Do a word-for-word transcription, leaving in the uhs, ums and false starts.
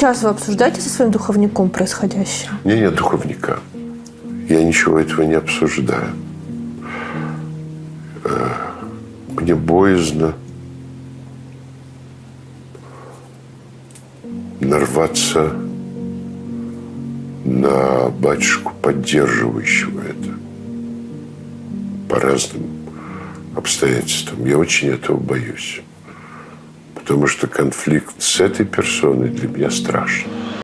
сейчас вы обсуждаете со своим духовником происходящее? У меня нет духовника. Я ничего этого не обсуждаю. Мне боязно нарваться на батюшку, поддерживающего это по разным обстоятельствам. Я очень этого боюсь. Потому что конфликт с этой персоной для меня страшен.